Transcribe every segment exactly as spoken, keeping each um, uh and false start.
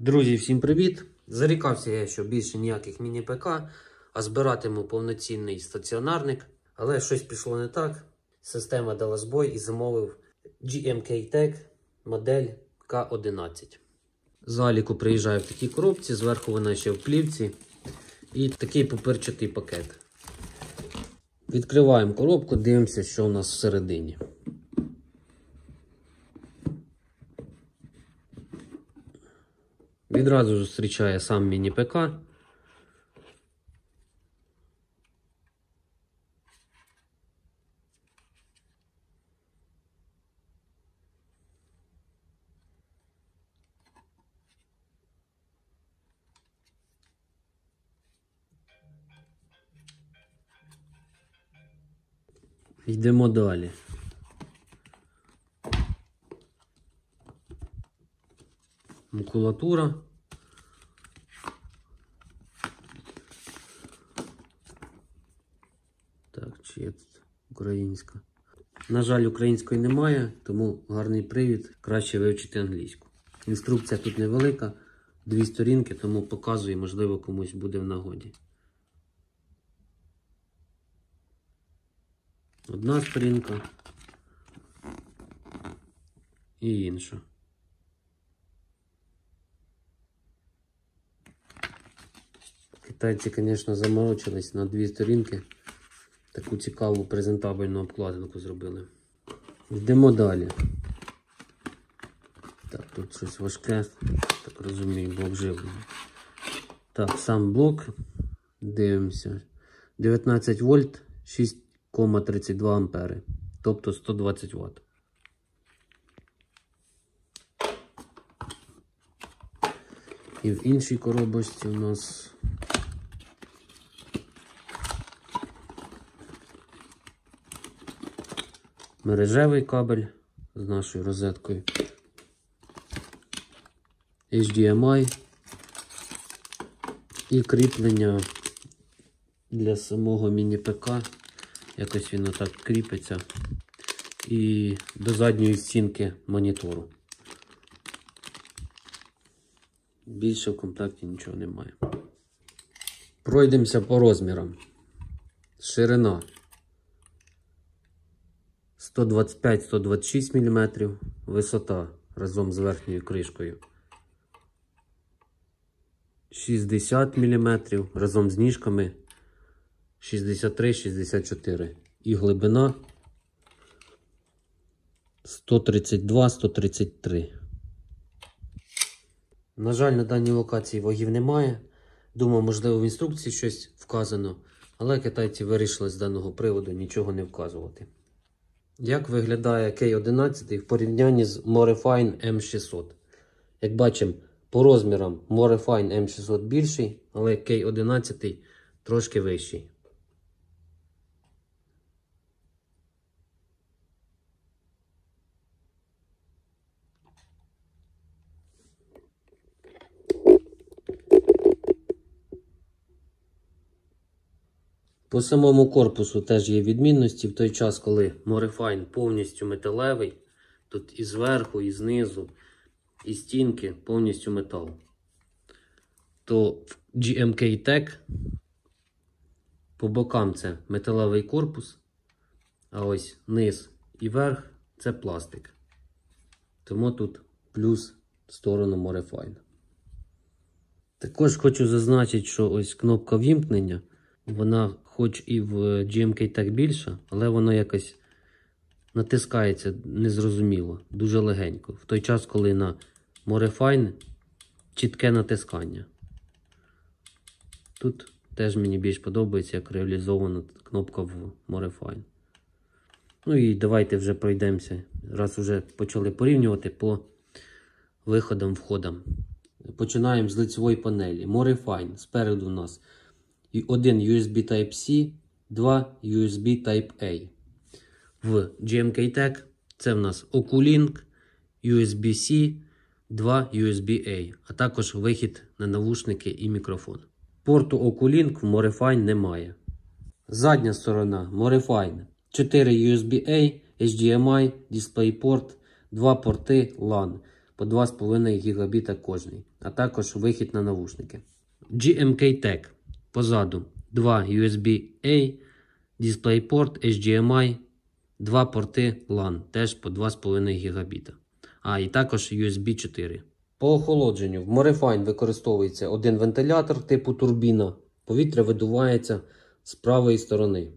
Друзі, всім привіт! Зарікався я, що більше ніяких міні-ПК, а збиратиму повноцінний стаціонарник. Але щось пішло не так. Система дала збой і замовив джі ем кей Tech модель К одинадцять. З Аліку приїжджає в такій коробці, зверху вона ще в плівці. І такий папирчатий пакет. Відкриваємо коробку, дивимося, що у нас всередині. Відразу зустрічає сам міні-ПК. Йдемо далі. Макулатура. Так, чи є тут українська? На жаль, української немає, тому гарний привід, краще вивчити англійську. Інструкція тут невелика, дві сторінки, тому показую, можливо, комусь буде в нагоді. Одна сторінка і інша. Китайці, звісно, заморочились на дві сторінки. Таку цікаву презентабельну обкладинку зробили. Йдемо далі. Так, тут щось важке, так розумію, блок живлення. Так, сам блок. Дивимося. дев'ятнадцять вольт, шість цілих тридцять два ампери. Тобто сто двадцять ватт. І в іншій коробочці у нас мережевий кабель з нашою розеткою, ейч ді ем ай і кріплення для самого міні-ПК. Якось він отак кріпиться. І до задньої стінки монітору. Більше в комплекті нічого немає. Пройдемося по розмірам. Ширина сто двадцять п'ять - сто двадцять шість міліметрів, висота разом з верхньою кришкою шістдесят міліметрів, разом з ніжками шістдесят три - шістдесят чотири. І глибина сто тридцять два - сто тридцять три. На жаль, на даній локації вагів немає. Думав, можливо, в інструкції щось вказано, але китайці вирішили з даного приводу нічого не вказувати. Як виглядає кей одинадцять в порівнянні з Morefine ем шістсот? Як бачимо, по розмірам Morefine ем шістсот більший, але кей одинадцять трошки вищий. По самому корпусу теж є відмінності. В той час, коли Morefine повністю металевий, тут і зверху, і знизу, і стінки повністю метал, то в джі ем кей Tech по бокам це металевий корпус, а ось низ і верх це пластик. Тому тут плюс в сторону Morefine. Також хочу зазначити, що ось кнопка вімкнення, вона хоч і в джі ем кей Tech більша, але вона якось натискається незрозуміло, дуже легенько. В той час, коли на Morefine чітке натискання. Тут теж мені більш подобається, як реалізована кнопка в Morefine. Ну і давайте вже пройдемося, раз вже почали порівнювати по виходам-входам. Починаємо з лицевої панелі. Morefine. Спереду у нас і один ю ес бі Type-C, два ю ес бі Type-A. В джі ем кей Tech це в нас Oculink, ю ес бі-C, два ю ес бі-A, а також вихід на навушники і мікрофон. Порту Oculink в Morefine немає. Задня сторона Morefine. чотири ю ес бі-A, ейч ді ем ай, DisplayPort, два порти лан по два з половиною гігабіта кожний. а також вихід на навушники. джі ем кей Tech. Позаду два ю ес бі-A, DisplayPort, ейч ді ем ай, два порти лан, теж по два з половиною гігабіта. А, і також ю ес бі чотири. По охолодженню в Morifine використовується один вентилятор типу турбіна. Повітря видувається з правої сторони.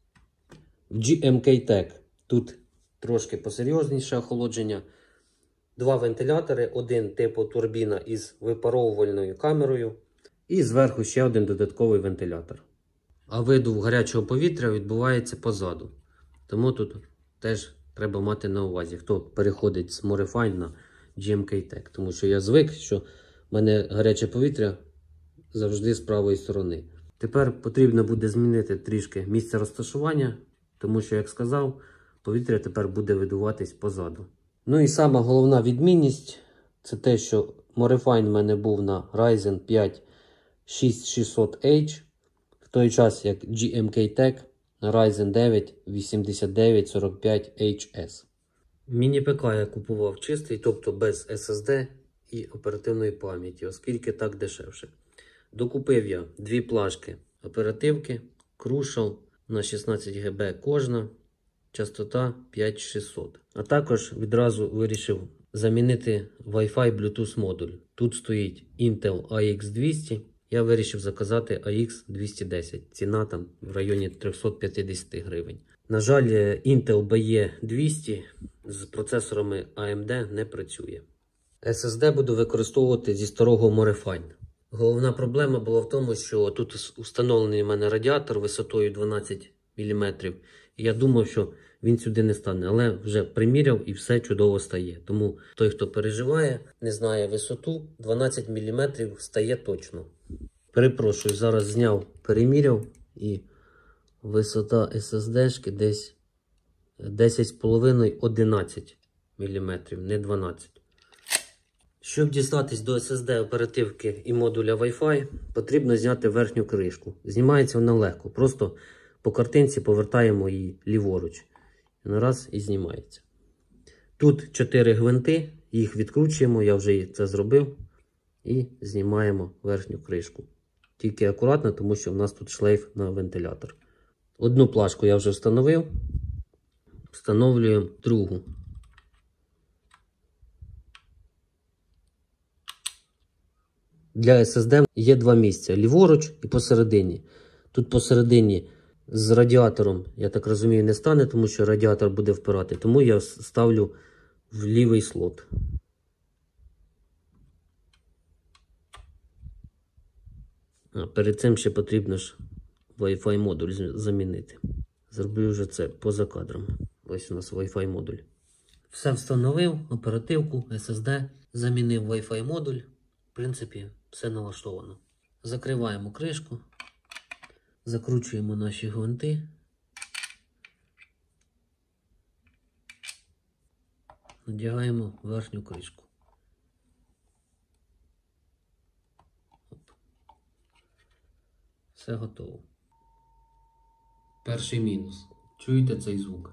В джі ем кей Tech тут трошки посерйозніше охолодження. Два вентилятори, один типу турбіна із випаровувальною камерою. І зверху ще один додатковий вентилятор. А видув гарячого повітря відбувається позаду. Тому тут теж треба мати на увазі, хто переходить з Morifine на джі ем кей Tech. Тому що я звик, що в мене гаряче повітря завжди з правої сторони. Тепер потрібно буде змінити трішки місце розташування, тому що, як сказав, повітря тепер буде видуватись позаду. Ну і сама головна відмінність – це те, що Morifine в мене був на Ryzen п'ять шість тисяч шістсот ейч, в той час як джі ем кей Tech на Ryzen дев'ять вісімдесят дев'ять сорок п'ять ейч ес. Міні-ПК я купував чистий, тобто без ес ес ді і оперативної пам'яті, оскільки так дешевше. Докупив я дві плашки оперативки Crucial на шістнадцять гігабайт кожна, частота п'ять тисяч шістсот. А також відразу вирішив замінити Wi-Fi Bluetooth модуль. Тут стоїть Intel а ікс двісті, я вирішив заказати а ікс двісті десять. Ціна там в районі триста п'ятдесят гривень. На жаль, Intel бі і двісті з процесорами а ем ді не працює. ес ес ді буду використовувати зі старого Morifine. Головна проблема була в тому, що тут встановлений у мене радіатор висотою дванадцять міліметрів. І я думав, що він сюди не стане, але вже приміряв і все чудово стає. Тому той, хто переживає, не знає висоту, дванадцять міліметрів стає точно. Перепрошую, зараз зняв, переміряв і висота ес ес ді-шки десь десять з половиною - одинадцять міліметрів, не дванадцять. Щоб дістатись до ес ес ді оперативки і модуля Wi-Fi, потрібно зняти верхню кришку. Знімається вона легко, просто по картинці повертаємо її ліворуч. Раз і знімається. Тут чотири гвинти, їх відкручуємо, я вже це зробив. І знімаємо верхню кришку. Тільки акуратно, тому що в нас тут шлейф на вентилятор. Одну плашку я вже встановив. Встановлюємо другу. Для ес ес ді є два місця. Ліворуч і посередині. Тут посередині з радіатором, я так розумію, не стане, тому що радіатор буде впирати. Тому я ставлю в лівий слот. А перед цим ще потрібно ж Wi-Fi модуль замінити. Зроблю вже це поза кадром. Ось у нас Wi-Fi модуль. Все встановив, оперативку, ес ес ді, замінив Wi-Fi модуль. В принципі, все налаштовано. Закриваємо кришку. Закручуємо наші гвинти. Надягаємо верхню кришку. Все готово. Перший мінус. Чуєте цей звук?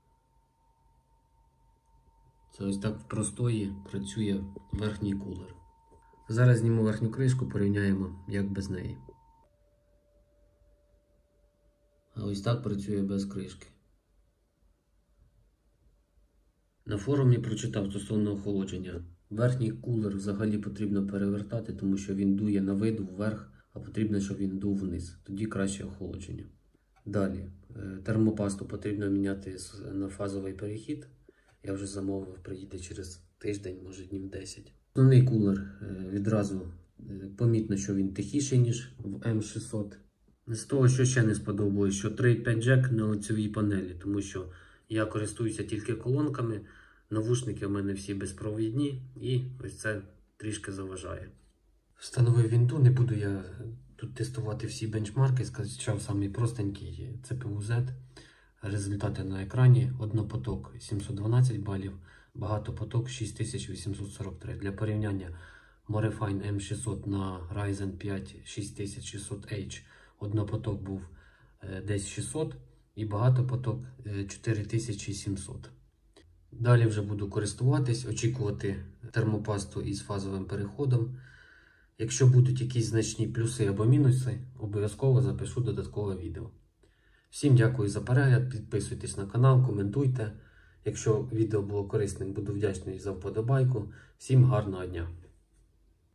Це ось так в простої працює верхній кулер. Зараз зніму верхню кришку, порівняємо, як без неї. А ось так працює без кришки. На форумі прочитав стосовно охолодження. Верхній кулер взагалі потрібно перевертати, тому що він дує на виду вверх, а потрібно, щоб він дув вниз. Тоді краще охолодження. Далі. Термопасту потрібно міняти на фазовий перехід. Я вже замовив, приїде через тиждень, може днів десять. Основний кулер відразу помітно, що він тихіший, ніж в ем шістсот. З того, що ще не сподобалось, що три п'ять джек на лицевій панелі, тому що я користуюся тільки колонками, навушники в мене всі безпровідні і ось це трішки заважає. Встановив вінду, не буду я тут тестувати всі бенчмарки, скачав самий простенький це пі ю зет. Результати на екрані: однопоток сімсот дванадцять балів, багатопоток шість тисяч вісімсот сорок три. Для порівняння Morifine ем шістсот на Ryzen п'ять шість тисяч шістсот ейч однопоток був десь шістсот і багатопоток чотири тисячі сімсот. Далі вже буду користуватись, очікувати термопасту із фазовим переходом. Якщо будуть якісь значні плюси або мінуси, обов'язково запишу додаткове відео. Всім дякую за перегляд, підписуйтесь на канал, коментуйте. Якщо відео було корисним, буду вдячний за вподобайку. Всім гарного дня!